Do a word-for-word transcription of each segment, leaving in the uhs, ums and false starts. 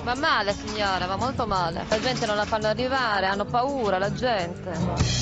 Va male signora, va molto male. La gente non la fanno arrivare, hanno paura la gente.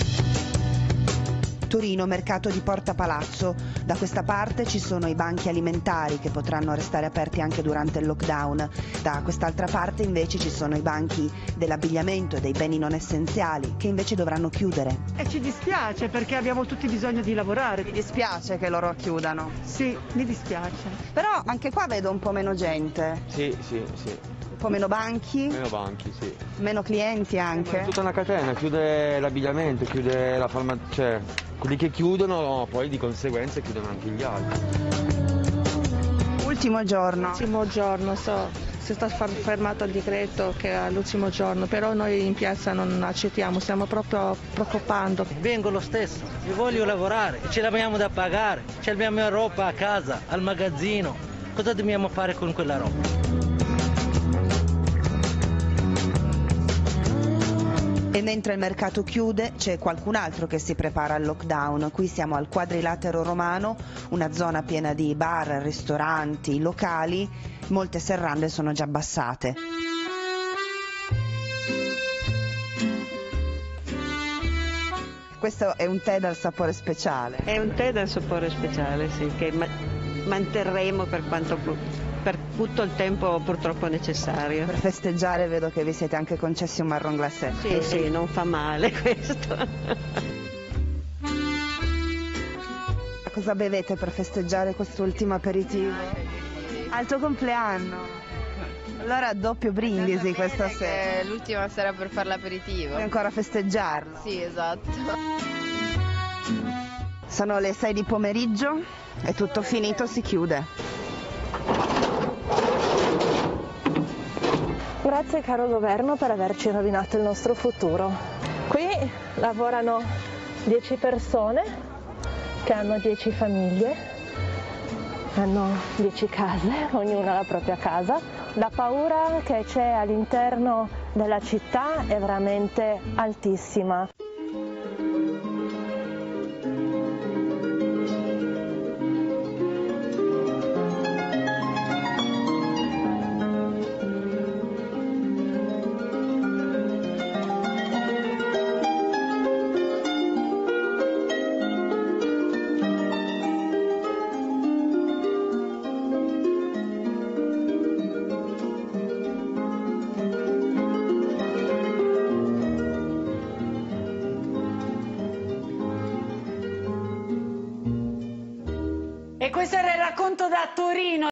Torino, mercato di Porta Palazzo. Da questa parte ci sono i banchi alimentari che potranno restare aperti anche durante il lockdown. Da quest'altra parte invece ci sono i banchi dell'abbigliamento e dei beni non essenziali che invece dovranno chiudere. E ci dispiace perché abbiamo tutti bisogno di lavorare. Mi dispiace che loro chiudano. Sì, mi dispiace. Però anche qua vedo un po' meno gente. Sì, sì, sì. Un po' meno banchi. Meno banchi, sì. Meno clienti anche. È tutta una catena, chiude l'abbigliamento, chiude la farmacia, cioè quelli che chiudono poi di conseguenza chiudono anche gli altri. Ultimo giorno. Ultimo giorno, so, si sta fermato il decreto che è l'ultimo giorno, però noi in piazza non accettiamo, stiamo proprio preoccupando. Vengo lo stesso, io voglio lavorare, ce l'abbiamo da pagare, ce l'abbiamo roba a casa, al magazzino, cosa dobbiamo fare con quella roba? E mentre il mercato chiude c'è qualcun altro che si prepara al lockdown. Qui siamo al Quadrilatero Romano, una zona piena di bar, ristoranti, locali. Molte serrande sono già abbassate. Questo è un tè dal sapore speciale. È un tè dal sapore speciale, sì, che ma- manterremo per quanto per tutto il tempo purtroppo necessario. Per festeggiare vedo che vi siete anche concessi un marron glacé. Sì, sì, non fa male questo. Cosa bevete per festeggiare quest'ultimo aperitivo? Al tuo compleanno. Allora doppio brindisi questa sera. È l'ultima sera per fare l'aperitivo. Vuoi ancora festeggiarlo? Sì, esatto. Sono le sei di pomeriggio, è tutto finito, si chiude. Grazie caro governo per averci rovinato il nostro futuro. Qui lavorano dieci persone che hanno dieci famiglie, hanno dieci case, ognuna la propria casa. La paura che c'è all'interno della città è veramente altissima. E questo era il racconto da Torino.